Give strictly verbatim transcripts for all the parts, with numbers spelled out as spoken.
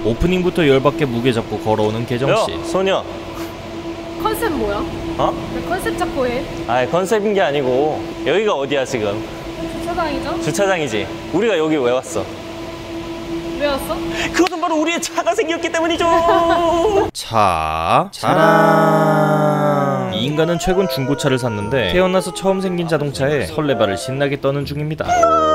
오프닝부터 열받게 무게 잡고 걸어오는 계정씨. 야, 소녀. 컨셉 뭐야? 어? 왜 컨셉 잡고 해? 아, 컨셉인 게 아니고 여기가 어디야 지금? 주차장이죠? 주차장이지. 우리가 여기 왜 왔어? 왜 왔어? 그것은 바로 우리의 차가 생겼기 때문이죠. 차 자랑. 이 인간은 최근 중고차를 샀는데 태어나서 처음 생긴 자동차에 설레발을 신나게 떠는 중입니다.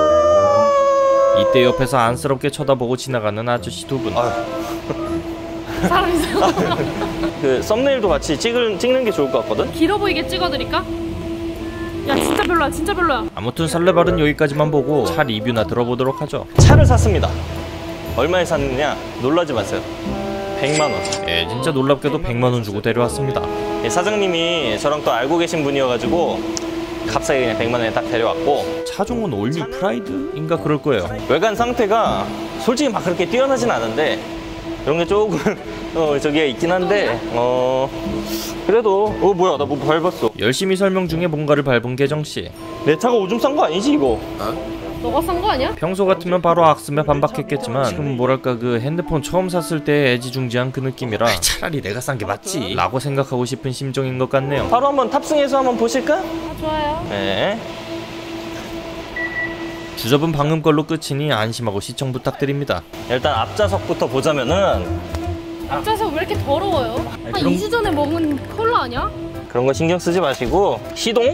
이때 옆에서 안쓰럽게 쳐다보고 지나가는 아저씨 두 분. 사람 있어. 그 썸네일도 같이 찍을, 찍는 게 좋을 것 같거든? 길어 보이게 찍어드릴까? 야 진짜 별로야, 진짜 별로야. 아무튼 설레발은 여기까지만 보고 차 리뷰나 들어보도록 하죠. 차를 샀습니다. 얼마에 샀느냐? 놀라지 마세요. 백만 원. 예, 진짜 놀랍게도 백만 원 주고 데려왔습니다. 예, 사장님이 저랑 또 알고 계신 분이어가지고 값싸게 그냥 백만 원에 딱 데려왔고, 차종은 올뉴 프라이드인가 그럴 거예요. 외관 상태가 솔직히 막 그렇게 뛰어나진 않은데 이런 게 조금 어 저기가 있긴 한데 어 그래도 어 뭐야 나 뭐 밟았어. 열심히 설명 중에 뭔가를 밟은 계정씨. 내 차가 오줌 싼 거 아니지 이거? 너가 싼 거 아니야? 평소 같으면 바로 악습에 반박했겠지만 지금 뭐랄까 그 핸드폰 처음 샀을 때 애지중지한 그 느낌이라 차라리 내가 싼 게 맞지 라고 생각하고 싶은 심정인 것 같네요. 바로 한번 탑승해서 한번 보실까? 아 좋아요. 네. 주접은 방금 걸로 끝이니 안심하고 시청 부탁드립니다. 일단 앞좌석부터 보자면은 앞좌석 왜 이렇게 더러워요? 한 그럼- 이 주 전에 먹은 콜라 아니야? 그런 거 신경 쓰지 마시고 시동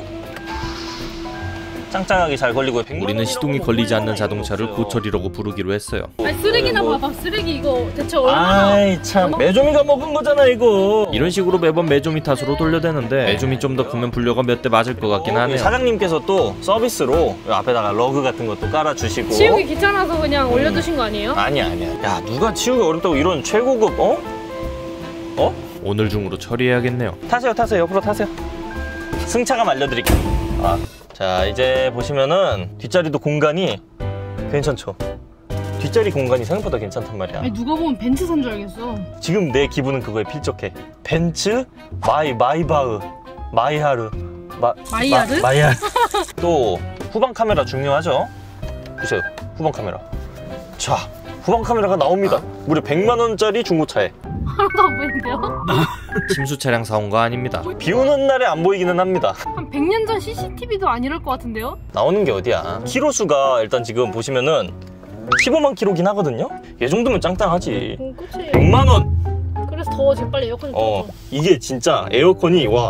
짱짱하게 잘 걸리고. 우리는 시동이 걸리지 않는 자동차를 고철이라고 부르기로 했어요. 아니 쓰레기나 봐봐. 쓰레기 이거 대체 얼마나. 아이 참 매조미가 먹은 거잖아 이거. 이런 식으로 매번 매조미 탓으로 돌려대는데 매조미 좀 더 크면 불려가 몇 대 맞을 것 같긴 하네요. 사장님께서 또 서비스로 앞에다가 러그 같은 것도 깔아주시고. 치우기 귀찮아서 그냥 올려두신 거 아니에요? 아니야 아니야. 야 누가 치우기 어렵다고 이런 최고급 어? 어? 오늘 중으로 처리해야겠네요. 타세요 타세요 옆으로 타세요. 승차감 알려드릴게요. 아, 자 이제 보시면은 뒷자리도 공간이 괜찮죠? 뒷자리 공간이 생각보다 괜찮단 말이야. 아니 누가 보면 벤츠 산 줄 알겠어. 지금 내 기분은 그거에 필적해. 벤츠, 마이 마이바흐, 마이하르, 마 마이하르? 마, 마이하르. 또 후방 카메라 중요하죠? 보세요, 후방 카메라. 자, 후방 카메라가 나옵니다. 무려 백만 원짜리 중고차에. 하나도 안 보이는데요? 침수 차량 사온 거 아닙니다. 비 오는 날에 안 보이기는 합니다. 한 백 년 전 씨씨티비도 안 이럴 것 같은데요? 나오는 게 어디야? 키로수가 일단 지금 보시면은 십오만 킬로긴 하거든요? 얘 정도면 짱짱하지. 어, 그치. 백만 원! 그래서 더 재빨리 에어컨 어, 좀. 이게 진짜 에어컨이 와.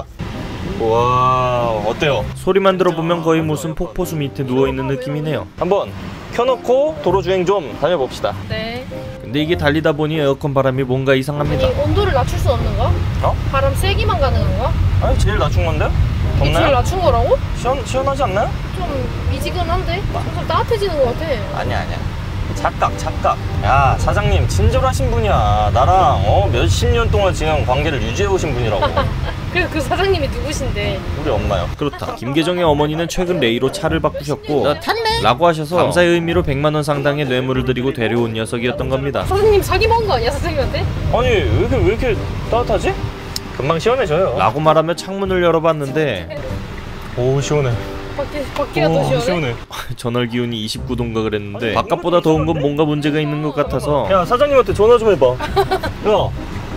와, 어때요? 소리만 들어보면 거의 무슨 폭포수 밑에 누워있는 느낌이네요. 한번 켜놓고 도로 주행 좀 다녀봅시다. 네. 근데 이게 달리다 보니 에어컨 바람이 뭔가 아니 이상합니다. 온도를 낮출 수 없는가? 어? 바람 세기만 가능한가? 아니, 제일 낮춘 건데? 이게 제일 덥나요? 낮춘 거라고? 시원, 시원하지 않나요? 좀 미지근한데? 좀 따뜻해지는 것 같아. 아니야, 아니야. 착각, 착각. 야, 사장님, 친절하신 분이야. 나랑, 어, 몇십 년 동안 지금 관계를 유지해오신 분이라고. 그래서 그 사장님이 누구신데? 우리 엄마요. 그렇다. 김계정의 어머니는 최근 레이로 차를 바꾸셨고 라고 하셔서 감사의 의미로 백만 원 상당의 뇌물을 드리고 데려온 녀석이었던 겁니다. 사장님 사기 먹은 거 아니야 사장님한테? 아니, 왜 이렇게, 왜 이렇게 따뜻하지? 금방 시원해져요. 라고 말하며 창문을 열어봤는데 오, 시원해. 밖에, 밖이가 더 시원해? 시원해. 전월 기온이 이십구 도인가 그랬는데 바깥보다 더운 건 뭔가 문제가 있는 것 같아서 야, 사장님한테 전화 좀 해봐. 야.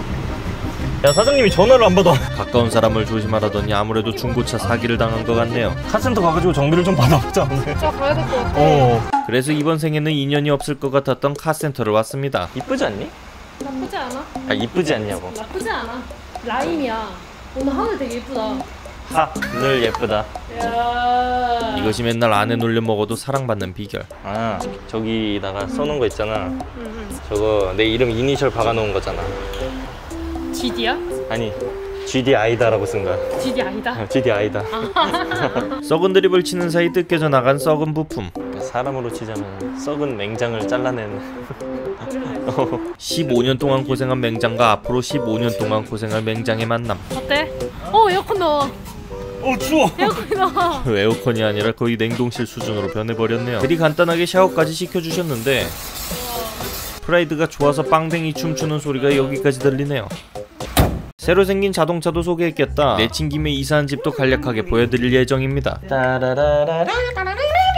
야, 사장님이 전화를 안 받아. 가까운 사람을 조심하라더니 아무래도 중고차 사기를 당한 것 같네요. 카센터 가가지고 정비를 좀 받아보자. 진짜 가야 될 것 같아. 어. 그래서 이번 생에는 인연이 없을 것 같았던 카센터를 왔습니다. 이쁘지 않니? 나쁘지 않아. 아, 이쁘지 않냐고. 나쁘지 않아. 라임이야. 오늘 하늘 되게 예쁘다. 하늘 예쁘다. 야. 이것이 맨날 안에 놀려 먹어도 사랑받는 비결. 아, 저기다가 써놓은 거 있잖아. 응, 응. 저거 내 이름 이니셜 박아놓은 거잖아. 지디야? 아니, 지디아이다라고 쓴 거야. 지디 아니다. 지디아이다. 썩은 드립을 치는 사이 뜯겨져 나간 썩은 부품. 사람으로 치자면 썩은 맹장을 잘라내는. 십오 년 동안 고생한 맹장과 앞으로 십오 년 동안 고생할 맹장의 만남. 어때? 어 에어컨 넣어. 어, 추워. 에어컨 넣어. 에어컨이 아니라 거의 냉동실 수준으로 변해버렸네요. 그리 간단하게 샤워까지 시켜주셨는데 프라이드가 좋아서 빵댕이 춤추는 소리가 여기까지 들리네요. 새로 생긴 자동차도 소개했겠다. 내친 김에 이사한 집도 간략하게 보여드릴 예정입니다.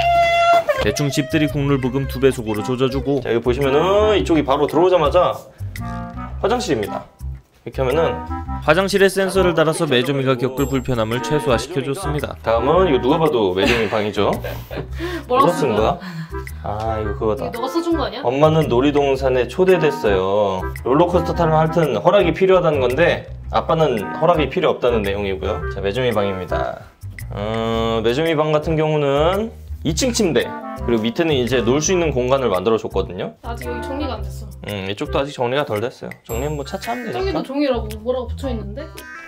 대충 집들이 국룰 부금 두 배속으로 조져주고, 자, 여기 보시면은 이쪽이 바로 들어오자마자 화장실입니다. 이렇게 하면은 화장실에 센서를 달아서 메조미가 겪을 불편함을 최소화시켜줬습니다. 다음은 이거 누가 봐도 메조미 방이죠. 뭐라고 쓴 쓴 거야? 거야? 아 이거 그거다. 이거 너가 써준 거 아니야? 엄마는 놀이동산에 초대됐어요. 롤러코스터 타려면 하여튼 허락이 필요하다는 건데 아빠는 허락이 필요 없다는 내용이고요. 자, 메조미 방입니다. 어, 메조미 방 같은 경우는 이 층 침대 그리고 밑에는 이제 놀 수 있는 공간을 만들어 줬거든요. 아직 여기 정리가 안 됐어. 음, 이쪽도 아직 정리가 덜 됐어요. 정리는 뭐 차차 하면 되니까. 저기도 종이라고 뭐라고 붙여있는데?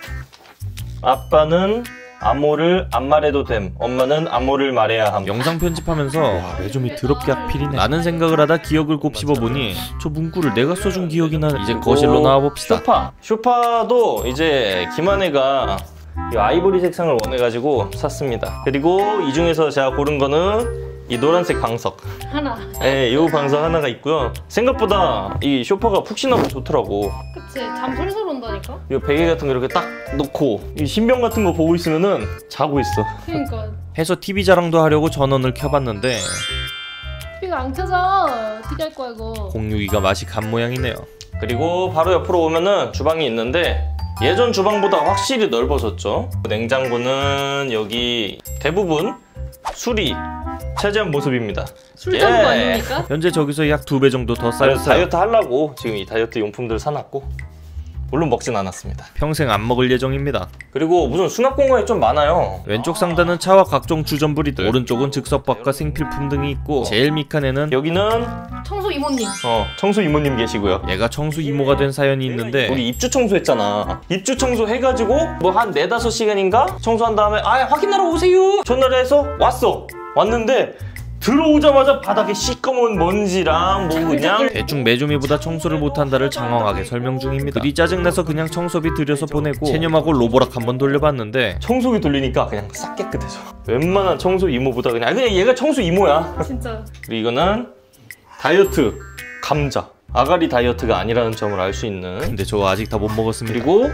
아빠는 암호를 안 말해도 됨. 엄마는 암호를 말해야 함. 영상 편집하면서 와, 메조미 더럽게 악필이네 라는 생각을 하다 기억을 곱씹어보니 저 문구를 내가 써준 기억이 나네. 이제 거실로 나와봅시다. 쇼파. 쇼파도 이제 김한혜가 이 아이보리 색상을 원해가지고 샀습니다. 그리고 이 중에서 제가 고른 거는 이 노란색 방석. 하나. 네, 이 방석 하나가 있고요. 생각보다 이 쇼파가 푹신하고 좋더라고. 그치, 잠 솔솔 온다니까? 이 베개 같은 거 이렇게 딱 놓고 이 신병 같은 거 보고 있으면은 자고 있어. 그러니까 해서 티비 자랑도 하려고 전원을 켜봤는데 티비가 안 켜져. 어떻게 할 거야 이거? 공유기가 맛이 간 모양이네요. 그리고 바로 옆으로 오면은 주방이 있는데 예전 주방보다 확실히 넓어졌죠. 냉장고는 여기 대부분 술이 차지한 모습입니다. 술장고 예. 아닙니까? 현재 저기서 약 두 배 정도 더 다이어트, 쌓였어요. 다이어트 하려고 지금 이 다이어트 용품들을 사놨고 물론 먹진 않았습니다. 평생 안 먹을 예정입니다. 그리고 무슨 수납 공간이 좀 많아요. 왼쪽 상단은 차와 각종 주전부리들, 오른쪽은 즉석밥과 생필품 등이 있고 제일 밑칸 에는 여기는 청소 이모님. 어, 청소 이모님 계시고요. 얘가 청수 이모가 된 사연이 있는데 우리 입주 청소했잖아. 입주 청소 해가지고 뭐 한 네다섯 시간인가 청소한 다음에 아 확인하러 오세요 전화를 해서 왔어. 왔는데 들어오자마자 바닥에 시꺼먼 먼지랑 뭐 그냥 대충 메조미보다 청소를 못한다를 장황하게 설명 중입니다. 그리 짜증나서 그냥 청소비 들여서 보내고 체념하고 로보락 한번 돌려봤는데 청소기 돌리니까 그냥 싹 깨끗해져. 웬만한 청소 이모보다 그냥 아, 그냥 얘가 청소 이모야. 진짜. 그리고 이거는 다이어트 감자. 아가리 다이어트가 아니라는 점을 알 수 있는. 근데 저 아직 다 못 먹었습니다. 그리고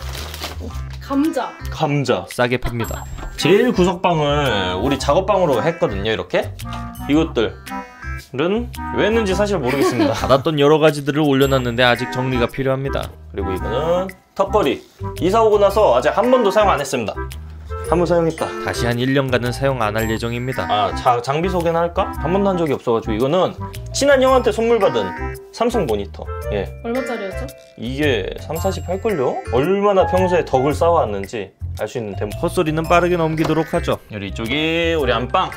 감자. 감자. 싸게 팝니다. 제일 구석방을 우리 작업방으로 했거든요. 이렇게 이것들은 왜 했는지 사실 모르겠습니다. 받았던 여러 가지들을 올려놨는데 아직 정리가 필요합니다. 그리고 이거는 턱걸이. 이사 오고 나서 아직 한 번도 사용 안 했습니다. 한 번 사용했다. 다시 한 일 년간은 사용 안 할 예정입니다. 아, 자, 장비 소개나 할까? 한 번도 한 적이 없어가지고 이거는 친한 형한테 선물 받은 삼성 모니터. 예, 얼마짜리였죠? 이게 삼사십할걸요? 얼마나 평소에 덕을 쌓아왔는지 알 수 있는 데모. 헛소리는 빠르게 넘기도록 하죠. 여기 이쪽이 우리 안방.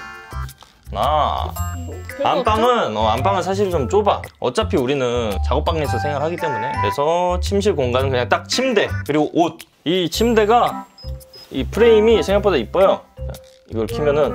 나 별거 없죠? 안방은 어, 안방은 사실 좀 좁아. 어차피 우리는 작업방에서 생활하기 때문에. 그래서 침실 공간은 그냥 딱 침대 그리고 옷. 이 침대가 이 프레임이 생각보다 이뻐요. 자, 이걸 키면은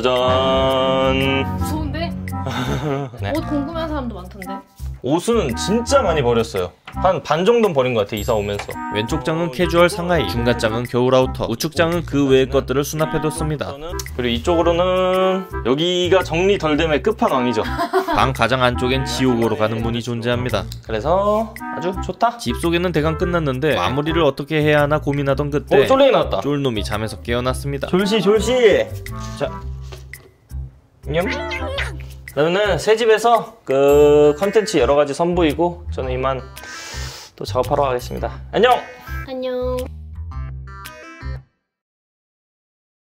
짜잔. 무서운데? 네. 옷 궁금해하는 사람도 많던데. 옷은 진짜 많이 버렸어요. 한 반 정도는 버린 것 같아 이사 오면서. 왼쪽 장은 캐주얼 상하이, 중간 장은 겨울 아우터, 우측 장은 그 외의 것들을 수납해뒀습니다. 그리고 이쪽으로는 여기가 정리 덜 되면 끝판왕이죠. 방 가장 안쪽엔 지옥으로 가는 문이 존재합니다. 그래서 아주 좋다. 집 소개는 대강 끝났는데 마무리를 어떻게 해야 하나 고민하던 그때 어, 쫄랭이 나왔다. 쫄놈이 잠에서 깨어났습니다. 졸시 졸시. 자, 냠. 그러면은 새 집에서 그 컨텐츠 여러 가지 선보이고 저는 이만 또 작업하러 가겠습니다. 안녕. 안녕.